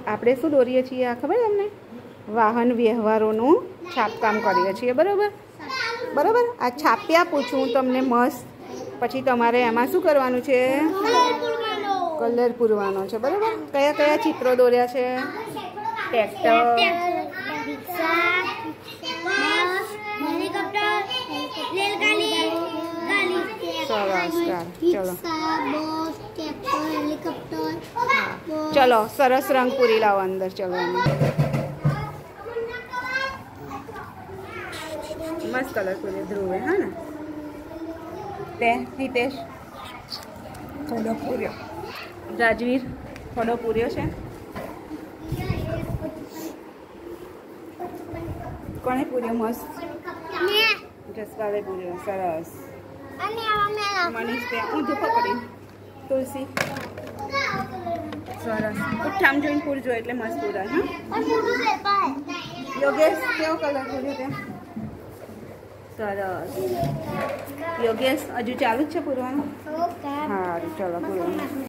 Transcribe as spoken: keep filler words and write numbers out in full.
આપણે શું દોરીએ છીએ આ ખબર તમને? વાહન વ્યવહારોનું છાપકામ કરીએ છીએ, બરાબર બરાબર. આ છાપ્યા પૂછું તમને મસ્ત, પછી તમારે એમાં શું કરવાનું છે? કલર પૂરવાનો છે, બરાબર. કયા કયા ચિત્રો દોર્યા છે? ટ્રેક્ટર, સરસ. ચલો સરસ રંગ પૂરી લાવો અંદર. ચલો એમાં મસ્ત કલર પૂરી ધ્રુવે. હા ને તે હિતેશ થોડો પૂર્યો, રાજવીર થોડો પૂર્યો છે. કોણે પૂર્યો? મસ્ત જસવાલે પૂર્યો. સરસ. મનીષ ત્યાં ઊંધું પકડી. તુલસી સરસ. ઉઠામ જોઈને પૂરજો એટલે મસ્ત પૂરાય. હા યોગેશ કેવો કલર પૂર્યો ત્યાં? સરસ. યોગેશ હજુ ચાલુ જ છે પૂરવાનું? સારું ચલો પૂરવાનું.